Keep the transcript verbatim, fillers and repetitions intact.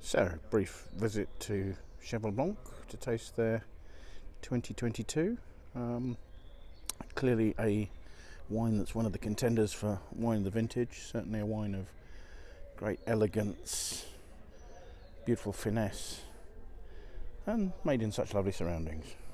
So, brief visit to Cheval Blanc to taste their twenty twenty-two. Um, clearly a wine that's one of the contenders for wine of the vintage, certainly a wine of great elegance, beautiful finesse, and made in such lovely surroundings.